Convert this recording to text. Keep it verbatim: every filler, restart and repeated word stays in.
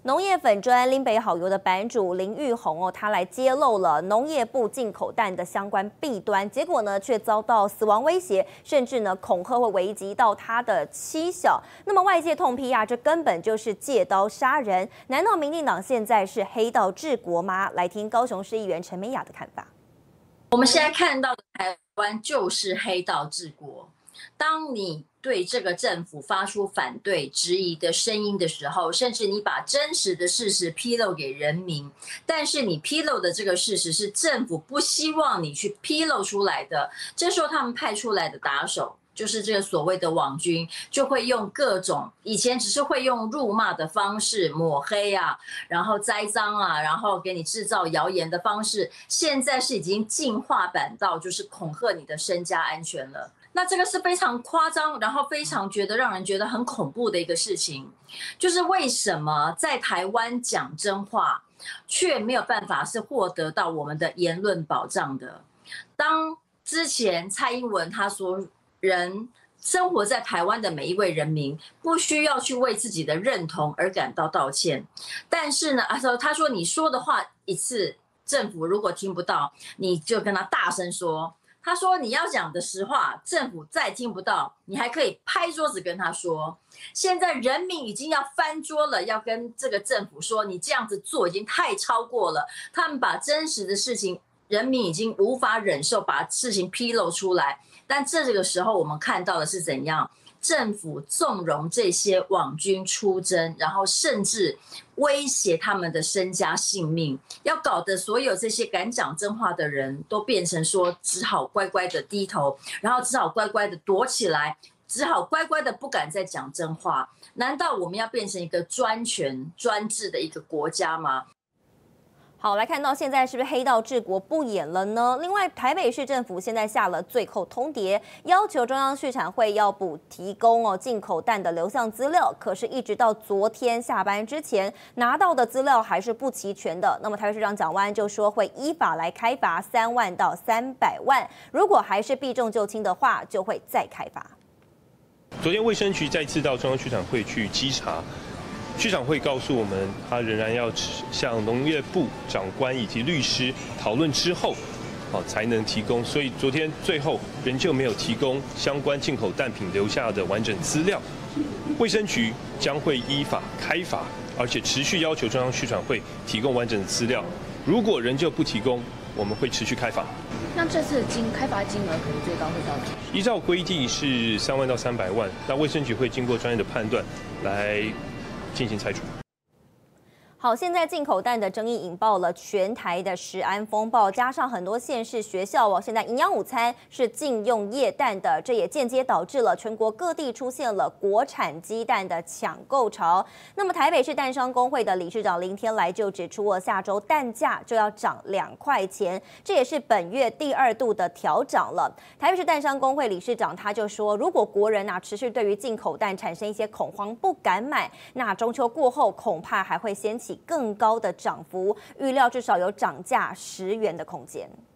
农业粉专林北好油的版主林玉红哦，他来揭露了农业部进口蛋的相关弊端，结果呢却遭到死亡威胁，甚至呢恐吓会危及到他的妻小。那么外界痛批啊，这根本就是借刀杀人。难道民进党现在是黑道治国吗？来听高雄市议员陈美雅的看法。 我们现在看到的台湾就是黑道治国。当你对这个政府发出反对、质疑的声音的时候，甚至你把真实的事实披露给人民，但是你披露的这个事实是政府不希望你去披露出来的，这时候他们派出来的打手，就是这个所谓的网军，就会用各种以前只是会用辱骂的方式抹黑啊，然后栽赃啊，然后给你制造谣言的方式，现在是已经进化版到就是恐吓你的身家安全了。那这个是非常夸张，然后非常觉得让人觉得很恐怖的一个事情，就是为什么在台湾讲真话，却没有办法是获得到我们的言论保障的？当之前蔡英文他说，人生活在台湾的每一位人民不需要去为自己的认同而感到道歉，但是呢，他说你说的话一次，政府如果听不到，你就跟他大声说。他说：“你要讲的实话，政府再听不到，你还可以拍桌子跟他说。现在人民已经要翻桌了，要跟这个政府说，你这样子做已经太超过了。他们把真实的事情，人民已经无法忍受，把事情披露出来。但这个时候，我们看到的是怎样？政府纵容这些网军出征，然后甚至威胁他们的身家性命，要搞得所有这些敢讲真话的人都变成说只好乖乖的低头，然后只好乖乖的躲起来，只好乖乖的不敢再讲真话。难道我们要变成一个专权专制的一个国家吗？” 好，来看到现在是不是黑道治国不演了呢？另外，台北市政府现在下了最后通牒，要求中央畜产会要补提供哦进口蛋的流向资料，可是一直到昨天下班之前拿到的资料还是不齐全的。那么台北市长蒋万安就说会依法来开罚三万到三百万，如果还是避重就轻的话，就会再开罚。 昨天卫生局再次到中央畜产会去稽查。畜产会告诉我们，他仍然要向农业部长官以及律师讨论之后，好才能提供。所以昨天最后仍旧没有提供相关进口蛋品留下的完整资料。卫生局将会依法开罚，而且持续要求中央畜产会提供完整的资料。如果仍旧不提供，我们会持续开罚。 那这次的金开罚金额可能最高会到多少？ 依照规定是三万到三百万。那卫生局会经过专业的判断来进行裁处。 好，现在进口蛋的争议引爆了全台的食安风暴，加上很多县市学校哦，现在营养午餐是禁用液蛋的，这也间接导致了全国各地出现了国产鸡蛋的抢购潮。那么台北市蛋商工会的理事长林天来就指出了，下周蛋价就要涨两块钱，这也是本月第二度的调涨了。台北市蛋商工会理事长他就说，如果国人啊持续对于进口蛋产生一些恐慌，不敢买，那中秋过后恐怕还会掀起更高的涨幅，预料至少有涨价十元的空间。